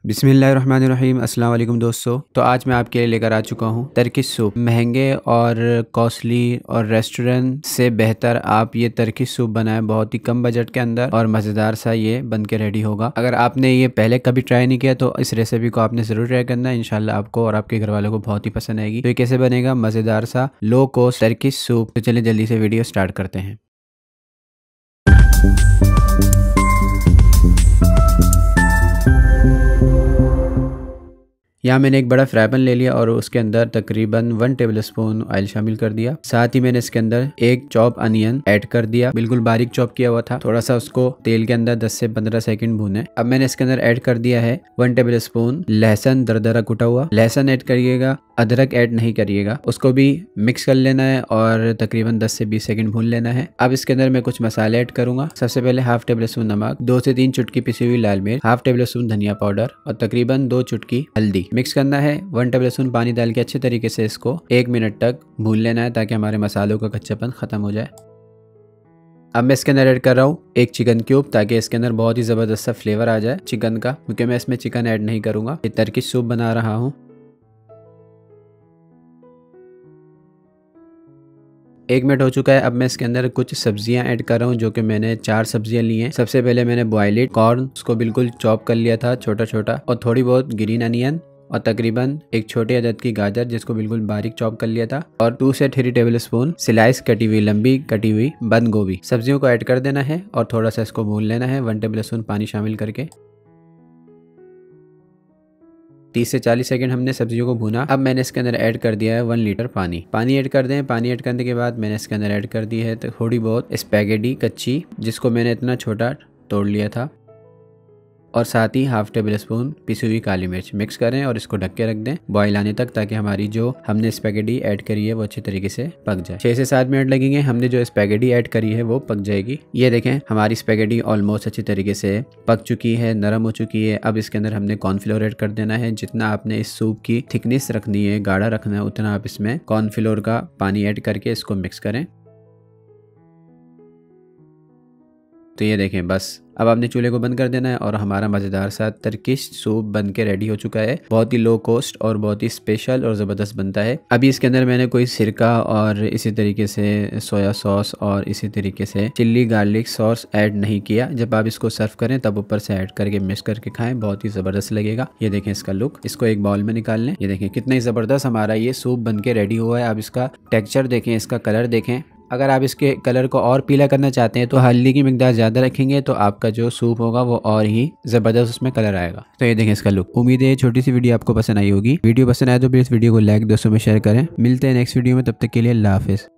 बिस्मिल्लाहिर्रहमानिर्रहीम। अस्सलाम वालेकुम दोस्तों। तो आज मैं आपके लिए लेकर आ चुका हूँ टर्किश सूप। महंगे और कॉस्टली और रेस्टोरेंट से बेहतर आप ये टर्किश सूप बनाएं बहुत ही कम बजट के अंदर और मज़ेदार सा ये बन के रेडी होगा। अगर आपने ये पहले कभी ट्राई नहीं किया तो इस रेसिपी को आपने ज़रूर ट्राई करना है। इंशाल्लाह आपको और आपके घर वालों को बहुत ही पसंद आएगी। तो ये कैसे बनेगा मज़ेदार सा लो कॉस्ट टर्किश सूप। तो चलिए जल्दी से वीडियो स्टार्ट करते हैं। यहाँ मैंने एक बड़ा फ्राई पैन ले लिया और उसके अंदर तकरीबन 1 टेबलस्पून ऑयल शामिल कर दिया। साथ ही मैंने इसके अंदर एक चॉप अनियन ऐड कर दिया, बिल्कुल बारीक चॉप किया हुआ था। थोड़ा सा उसको तेल के अंदर 10 से 15 सेकंड भूने। अब मैंने इसके अंदर ऐड कर दिया है 1 टेबलस्पून लहसुन दरदरा कुटा हुआ। लहसुन ऐड करिएगा, अदरक ऐड नहीं करिएगा। उसको भी मिक्स कर लेना है और तकरीबन 10 से 20 सेकंड भून लेना है। अब इसके अंदर मैं कुछ मसाले ऐड करूंगा। सबसे पहले हाफ टेबल स्पून नमक, 2 से 3 चुटकी पिसी हुई लाल मिर्च, हाफ टेबल स्पून धनिया पाउडर और तकरीबन 2 चुटकी हल्दी। मिक्स करना है। 1 टेबल स्पून पानी डाल के अच्छे तरीके से इसको 1 मिनट तक भून लेना है ताकि हमारे मसालों का कच्चापन खत्म हो जाए। अब मैं इसके अंदर ऐड कर रहा हूँ एक चिकन क्यूब ताकि इसके अंदर बहुत ही ज़बरदस्त सा फ्लेवर आ जाए चिकन का, क्योंकि मैं इसमें चिकन ऐड नहीं करूँगा। ये टर्किश सूप बना रहा हूँ। 1 मिनट हो चुका है। अब मैं इसके अंदर कुछ सब्जियां ऐड कर रहा हूँ, जो कि मैंने 4 सब्जियां ली हैं। सबसे पहले मैंने बॉइल्ड कॉर्न, उसको बिल्कुल चॉप कर लिया था छोटा छोटा, और थोड़ी बहुत ग्रीन अनियन और तकरीबन एक छोटे अदद की गाजर जिसको बिल्कुल बारीक चॉप कर लिया था, और 2 से 3 टेबल स्पून स्लाइस कटी हुई लंबी कटी हुई बंद गोभी। सब्जियों को ऐड कर देना है और थोड़ा सा इसको भून लेना है 1 टेबल स्पून पानी शामिल करके। 30 से 40 सेकंड हमने सब्जियों को भूना। अब मैंने इसके अंदर ऐड कर दिया है 1 लीटर पानी। पानी ऐड कर दें। पानी ऐड करने के बाद मैंने इसके अंदर ऐड कर दी है तो थोड़ी बहुत स्पैगेटी कच्ची, जिसको मैंने इतना छोटा तोड़ लिया था, और साथ ही हाफ टेबल स्पून पिसी हुई काली मिर्च। मिक्स करें और इसको ढक के रख दें बॉईल आने तक, ताकि हमारी जो हमने स्पैगेटी ऐड करी है वो अच्छी तरीके से पक जाए। 6 से 7 मिनट लगेंगे। हमने जो स्पैगेटी ऐड करी है वो पक जाएगी। ये देखें हमारी स्पैगेटी ऑलमोस्ट अच्छी तरीके से पक चुकी है, नरम हो चुकी है। अब इसके अंदर हमने कॉर्नफ्लोर ऐड कर देना है। जितना आपने इस सूप की थिकनेस रखनी है, गाढ़ा रखना है, उतना आप इसमें कॉर्नफ्लोर का पानी ऐड करके इसको मिक्स करें। तो ये देखें बस अब आपने चूल्हे को बंद कर देना है और हमारा मज़ेदार सा टर्किश सूप बन के रेडी हो चुका है। बहुत ही लो कॉस्ट और बहुत ही स्पेशल और ज़बरदस्त बनता है। अभी इसके अंदर मैंने कोई सिरका और इसी तरीके से सोया सॉस और इसी तरीके से चिल्ली गार्लिक सॉस ऐड नहीं किया। जब आप इसको सर्व करें तब ऊपर से ऐड करके मिक्स करके खाएं, बहुत ही ज़बरदस्त लगेगा। ये देखें इसका लुक। इसको एक बाउल में निकाल लें। ये देखें कितना ही ज़बरदस्त हमारा ये सूप बन के रेडी हुआ है। आप इसका टेक्स्चर देखें, इसका कलर देखें। अगर आप इसके कलर को और पीला करना चाहते हैं तो हल्दी की मिकदार ज़्यादा रखेंगे तो आपका जो सूप होगा वो और ही ज़बरदस्त उसमें कलर आएगा। तो ये देखें इसका लुक। उम्मीद है छोटी सी वीडियो आपको पसंद आई होगी। वीडियो पसंद आए तो प्लीज़ वीडियो को लाइक, दोस्तों में शेयर करें। मिलते हैं नेक्स्ट वीडियो में, तब तक के लिए अल्लाह हाफिज़।